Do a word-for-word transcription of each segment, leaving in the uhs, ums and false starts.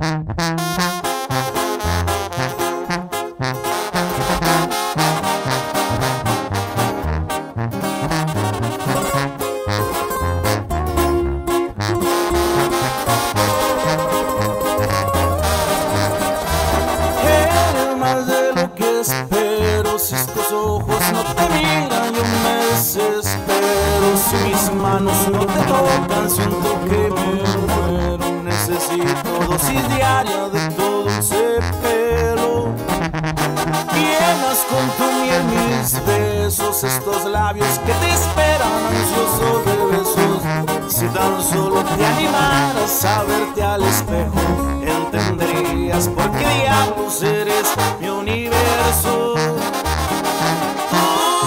Espero, si estos ojos no te miran yo me desespero. Si mis manos no te tocan siento que me muero. Necesito dosis diaria de tu dulce pelo. Llenas con tu miel mis besos, estos labios que te esperan ansiosos de besos. Si tan solo te animaras a verte al espejo, entenderías por qué diablos eres mi universo. Tú,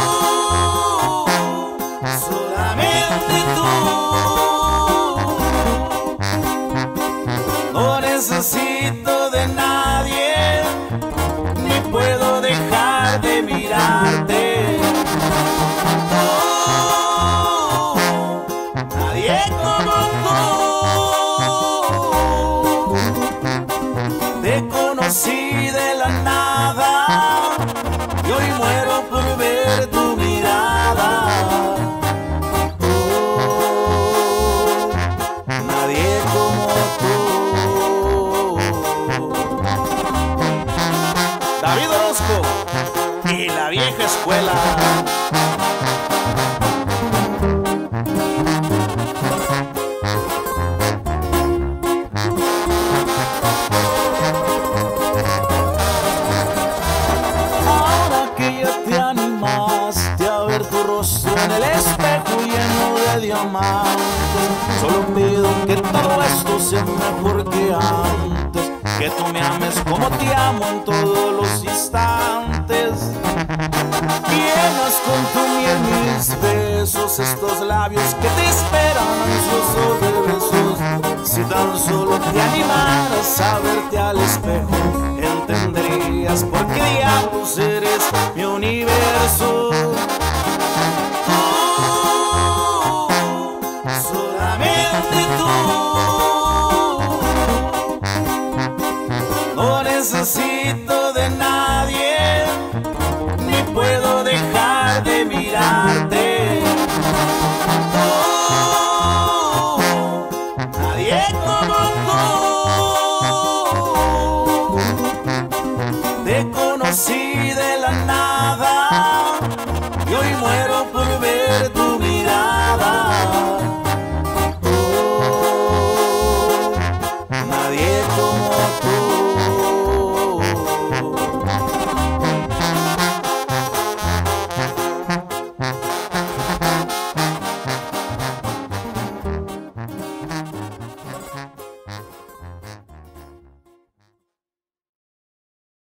solamente tú. No necesito de nadie, ni puedo dejar de mirarte. Tú, nadie como tú. Te conocí de la nada y hoy muero por ver tu mirada. Oh, nadie como tú. David Orozco y la vieja escuela. En el espejo lleno de diamantes, solo pido que todo esto sea mejor que antes, que tú me ames como te amo en todos los instantes. Llenas con tu miel mis besos, estos labios que te esperan ansiosos de besos. Si tan solo te animaras a verte al espejo, entenderías por qué diablos eres mi universo. Solamente tú. No necesito de nadie, ni puedo dejar de mirarte. Oh, nadie como tú. Te conocí de la nada y hoy muero